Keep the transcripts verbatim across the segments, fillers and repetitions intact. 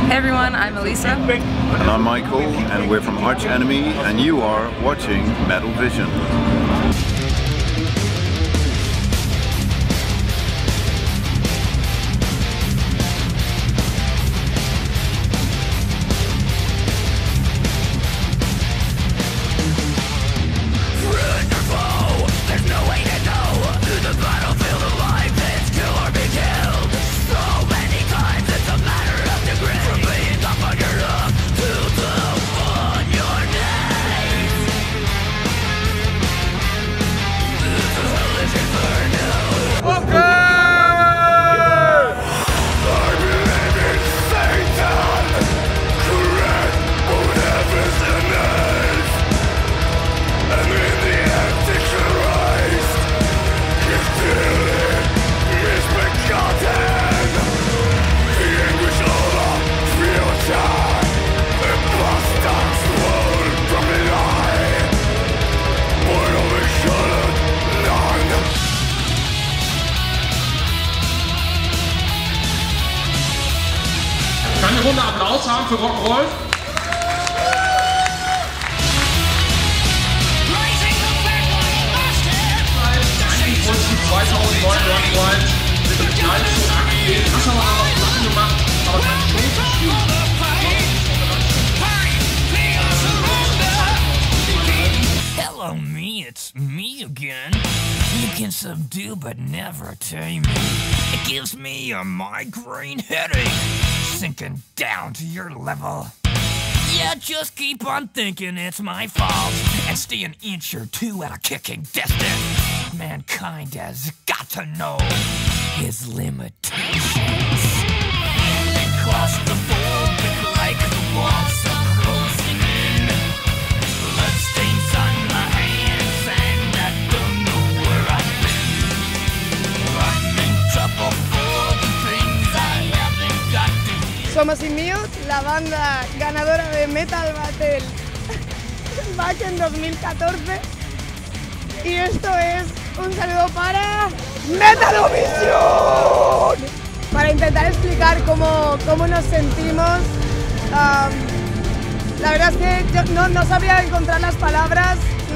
Hey everyone, I'm Elisa. And I'm Michael, and we're from Arch Enemy, and you are watching Metal Vision. Kann eine Runde Applaus haben für Rock'n'Roll? Eigentlich wolltest du zweitausendneun Rock'n'Roll mit dem Knall zu Akt gehen. Hast aber noch Sachen gemacht, aber keine Show zu spielen. Hello me, it's me again. You can subdue but never tame me. It gives me a migraine headache, sinking down to your level. Yeah, just keep on thinking it's my fault and stay an inch or two at a kicking distance. Mankind has got to know his limitations. And claustrophobic like the walls are closing in. Bloodstains on my hands and I don't know where I've been. I'm in trouble for the things I haven't got to do. Somos Immute, la banda ganadora de Metal Battle Back en dos mil catorce. Y esto es un saludo para Metal Vision. Para intentar explicar cómo, cómo nos sentimos. Um, la verdad es que yo no, no sabría encontrar las palabras.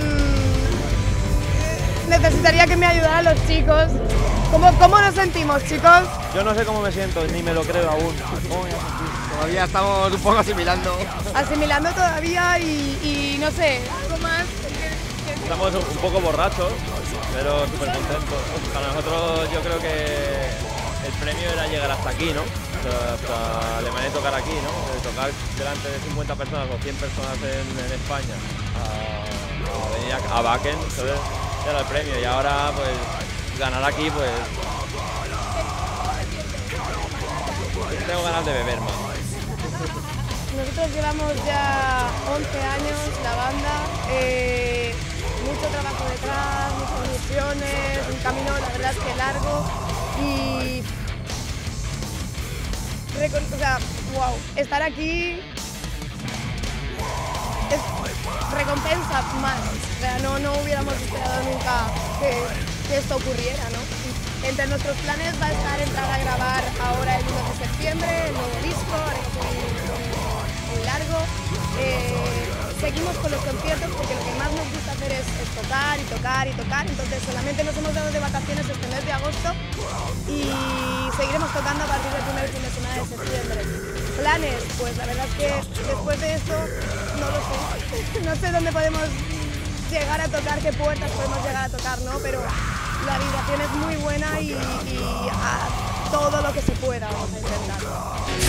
Mm, necesitaría que me ayudaran los chicos. ¿Cómo, ¿Cómo nos sentimos, chicos? Yo no sé cómo me siento, ni me lo creo aún. Todavía estamos un poco asimilando. Asimilando todavía y, y no sé, algo más. Estamos un poco borrachos, pero súper contentos. Para nosotros yo creo que el premio era llegar hasta aquí, ¿no? Hasta Alemania y tocar aquí, ¿no? Tocar delante de cincuenta personas o cien personas en, en España a, a venir a, a Wacken, entonces era el premio. Y ahora pues ganar aquí, pues tengo ganas de beber más. Nosotros llevamos ya once años, la banda, eh, mucho trabajo detrás, muchas ilusiones, un camino la verdad es que largo y... O sea, wow, estar aquí es recompensa más, o sea, no, no hubiéramos esperado nunca que, que esto ocurriera, ¿no? Entre nuestros planes va a estar entrar a grabar ahora el uno de septiembre, el nuevo disco, haremos un, un largo. Eh, seguimos con los conciertos porque lo que más nos gusta hacer es, es tocar y tocar y tocar, entonces solamente nos hemos dado de vacaciones este mes de agosto y seguiremos tocando a partir del primer fin de semana de septiembre. Planes, pues la verdad es que después de esto no lo sé, no sé dónde podemos llegar a tocar, qué puertas podemos llegar a tocar, ¿no? Pero la vibración es muy buena y, y a todo lo que se pueda vamos a intentar.